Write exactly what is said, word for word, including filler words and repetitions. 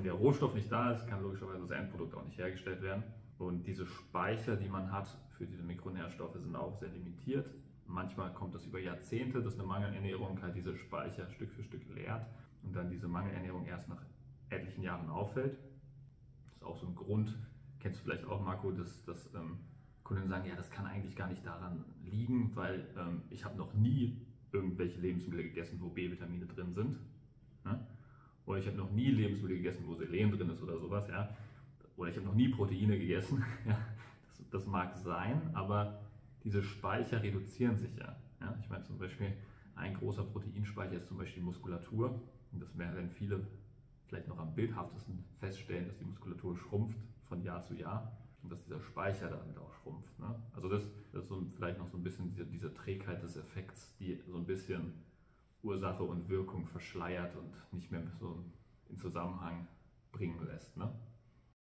der Rohstoff nicht da ist, kann logischerweise das Endprodukt auch nicht hergestellt werden. Und diese Speicher, die man hat für diese Mikronährstoffe, sind auch sehr limitiert. Manchmal kommt es über Jahrzehnte, dass eine Mangelernährung halt diese Speicher Stück für Stück leert und dann diese Mangelernährung erst nach etlichen Jahren auffällt. Das ist auch so ein Grund, kennst du vielleicht auch, Marco, dass, dass ähm, Kunden sagen, ja, das kann eigentlich gar nicht daran liegen, weil ähm, ich habe noch nie irgendwelche Lebensmittel gegessen, wo B-Vitamine drin sind. Ne? Oder ich habe noch nie Lebensmittel gegessen, wo Selen drin ist oder sowas. Ja? Oder ich habe noch nie Proteine gegessen. Ja? Das, das mag sein, aber diese Speicher reduzieren sich ja. Ja? Ich meine zum Beispiel, ein großer Proteinspeicher ist zum Beispiel Muskulatur. Und das werden viele vielleicht noch am bildhaftesten feststellen, dass die Muskulatur schrumpft von Jahr zu Jahr und dass dieser Speicher damit auch schrumpft. Ne? Also das, das ist so vielleicht noch so ein bisschen diese, diese Trägheit des Effekts, die so ein bisschen Ursache und Wirkung verschleiert und nicht mehr so in Zusammenhang bringen lässt. Ne?